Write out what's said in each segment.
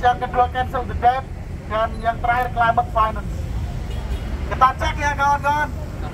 yang kedua cancel the debt, dan yang terakhir climate finance. Kita cek ya kawan-kawan.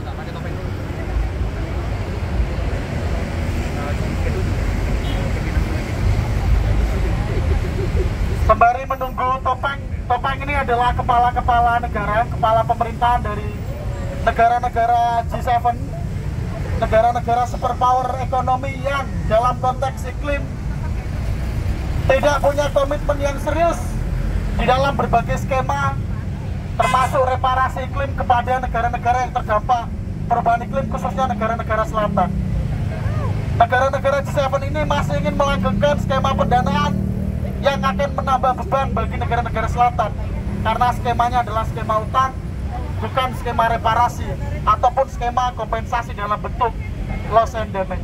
Sembari menunggu Topeng ini adalah kepala-kepala negara, kepala pemerintahan dari negara-negara G7, negara-negara superpower ekonomi yang dalam konteks iklim tidak punya komitmen yang serius di dalam berbagai skema, termasuk reparasi iklim kepada negara-negara yang terdampak perubahan iklim, khususnya negara-negara selatan. Negara-negara G7 ini masih ingin melanggengkan skema pendanaan yang akan menambah beban bagi negara-negara selatan, karena skemanya adalah skema utang, bukan skema reparasi ataupun skema kompensasi dalam bentuk loss and damage.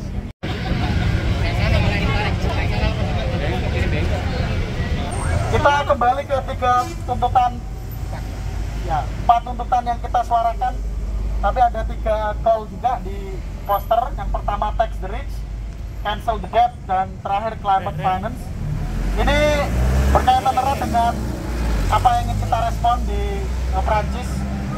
Kita kembali ke 3 tuntutan, ya 4 tuntutan yang kita suarakan, tapi ada 3 call juga di poster. Yang pertama tax the rich, cancel the debt, dan terakhir climate finance. Ini berkaitan erat dengan apa yang ingin kita respon di Prancis.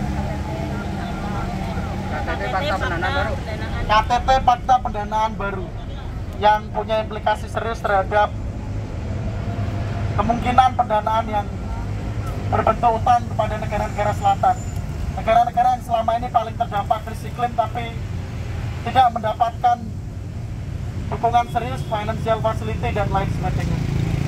KTT Fakta Pendanaan Baru yang punya implikasi serius terhadap kemungkinan pendanaan yang berbentuk utang kepada negara-negara selatan. Negara-negara yang selama ini paling terdampak krisis iklim tapi tidak mendapatkan dukungan serius, financial facility, dan lain sebagainya.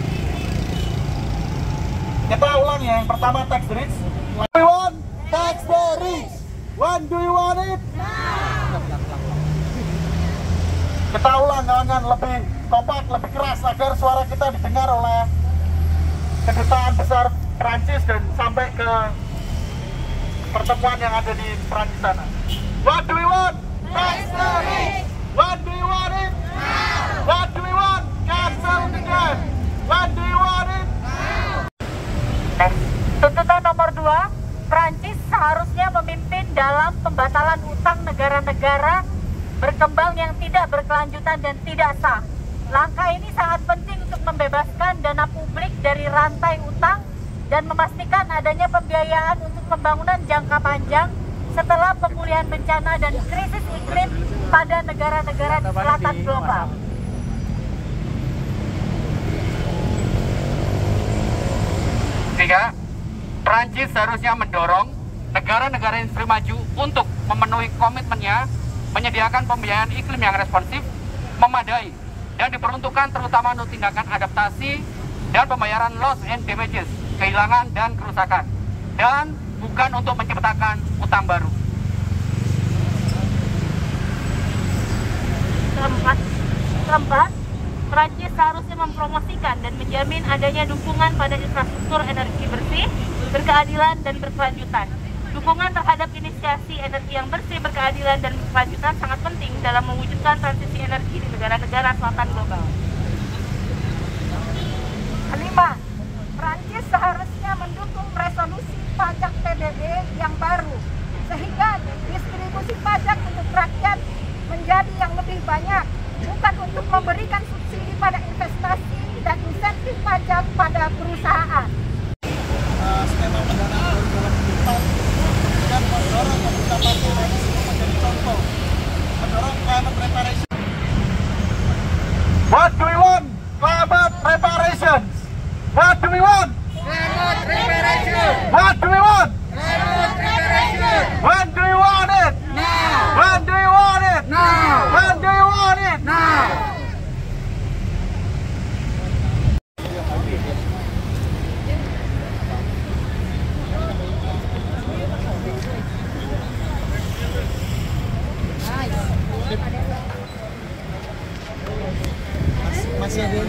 Kita ulang ya, yang pertama tax the rich. We want tax the rich. When do you want it? Now. Kita ulang kawan-kawan, lebih kompak, lebih keras agar suara kita didengar oleh kedutaan besar Prancis dan sampai ke pertemuan yang ada di Prancis sana. What do we want? Tax the rich. When do you want it? Now. What do we want? Cancel the debt. When do you want it? Tuntutan nomor 2, Prancis seharusnya memimpin dalam pembatalan utang negara-negara berkembang yang tidak berkelanjutan dan tidak sah. Langkah ini sangat penting untuk membebaskan dana publik dari rantai utang dan memastikan adanya pembiayaan untuk pembangunan jangka panjang setelah pemulihan bencana dan krisis iklim pada negara-negara di selatan global. Tiga, Prancis seharusnya mendorong negara-negara industri maju untuk memenuhi komitmennya menyediakan pembiayaan iklim yang responsif, memadai, dan diperuntukkan terutama untuk tindakan adaptasi dan pembayaran loss and damages, kehilangan dan kerusakan, dan bukan untuk menciptakan utang baru. Keempat, Prancis seharusnya mempromosikan dan menjamin adanya dukungan pada infrastruktur energi bersih, berkeadilan, dan berkelanjutan. Dukungan terhadap inisiasi energi yang bersih, berkeadilan, dan berkelanjutan sangat penting dalam mewujudkan transisi energi di negara-negara selatan global. 5. Prancis seharusnya mendukung resolusi pajak PDB yang baru, sehingga distribusi pajak untuk rakyat menjadi yang lebih banyak, bukan untuk memberikan subsidi pada investasi dan insentif pajak pada perusahaan. Skema pendanaan dalam kehidupan dan mendorong pemerintah partai menjadi contoh, mendorong climate reparation. What do we want? Climate reparations. What do we want? Climate reparation. What do we want? Climate reparation. When do you want it? Now. When do you want it? Now. When do you want it? Now. Masih ada